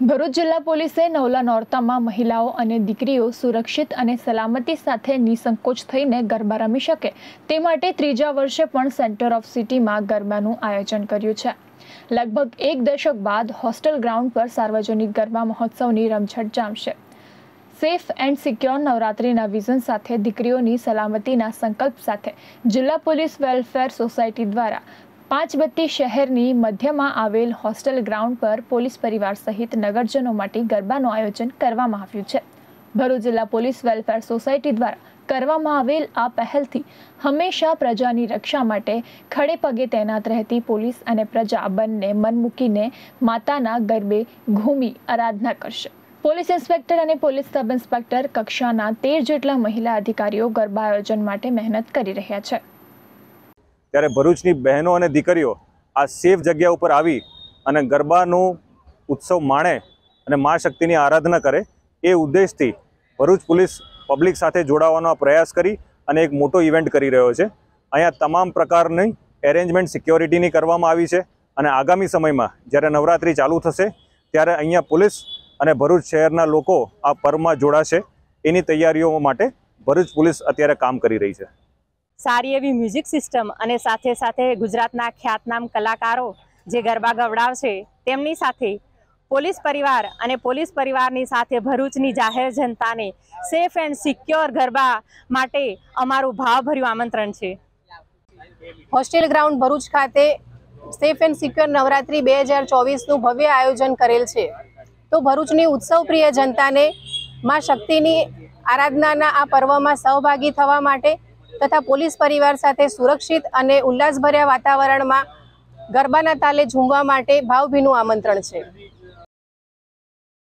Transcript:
ભરૂચ જિલ્લા પોલીસે નવલા નોરતામાં મહિલાઓ અને દીકરીઓ સુરક્ષિત અને સલામતી સાથે નિસંકોચ થઈને ગરબા રમી શકે તે માટે ત્રીજા વર્ષે પણ સેન્ટર ઓફ સિટીમાં ગરબાનું આયોજન કર્યું છે। લગભગ એક દશક બાદ હોસ્ટેલ ગ્રાઉન્ડ પર સાર્વજનિક ગરબા મહોત્સવની રમઝટ જામશે। સેફ એન્ડ સિક્યોર નવરાત્રિના વિઝન સાથે દીકરીઓની સલામતીના સંકલ્પ સાથે જિલ્લા પોલીસ વેલફેર સોસાયટી દ્વારા પાંચબત્તી શહેરની મધ્યમાં આવેલ હોસ્ટેલ ગ્રાઉન્ડ પર પોલીસ પરિવાર સહિત નગરજનો માટે ગરબાનું આયોજન કરવામાં આવ્યું છે। ભરૂચ જિલ્લા પોલીસ વેલફેર સોસાયટી દ્વારા કરવામાં આવેલ આ પહેલથી હંમેશા પ્રજાની રક્ષા માટે ખડે પગે તૈનાત રહેતી પોલીસ અને પ્રજા બંને મન મૂકીને માતાના ગરબે ઘૂમી આરાધના કરશે। પોલીસ ઇન્સ્પેક્ટર અને પોલીસ સબ ઇન્સ્પેક્ટર કક્ષાના 13 જેટલા મહિલા અધિકારીઓ ગરબા આયોજન માટે મહેનત કરી રહ્યા છે। ત્યારે ભરૂચની બહેનો અને દીકરીઓ આ સેફ જગ્યા ઉપર આવી અને ગરબાનું ઉત્સવ માણે અને મા શક્તિની આરાધના કરે એ ઉદ્દેશથી ભરૂચ પોલીસ પબ્લિક સાથે જોડાવાનો પ્રયાસ કરી અને એક મોટો ઇવેન્ટ કરી રહ્યો છે। અહીંયા તમામ પ્રકારની એરેન્જમેન્ટ સિક્યોરિટીની કરવામાં આવી છે અને આગામી સમયમાં જ્યારે નવરાત્રિ ચાલુ થશે ત્યારે અહીંયા પોલીસ અને ભરૂચ શહેરના લોકો આ પર્વમાં જોડાશે એની તૈયારીઓ માટે ભરૂચ પોલીસ અત્યારે કામ કરી રહી છે। સારી એવી મ્યુઝિક સિસ્ટમ અને સાથે સાથે ગુજરાતના ખ્યાતનામ કલાકારો જે ગરબા ગવડાવશે તેમની સાથે પોલીસ પરિવાર અને પોલીસ પરિવારની સાથે ભરૂચની જાહેર જનતાને સેફ એન્ડ સિક્યોર ગરબા માટે અમારું ભાવભર્યું આમંત્રણ છે। હોસ્ટેલ ગ્રાઉન્ડ ભરૂચ ખાતે સેફ એન્ડ સિક્યોર નવરાત્રિ 2024નું ભવ્ય આયોજન કરેલ છે। તો ભરૂચની ઉત્સવપ્રિય જનતાને માં શક્તિની આરાધનાના આ પર્વમાં સહભાગી થવા માટે તથા પોલીસ પરિવાર સાથે સુરક્ષિત અને ઉલ્લાસભર્યા વાતાવરણમાં ગરબાના તાલે ઝૂમવા માટે ભાવભીનું આમંત્રણ છે।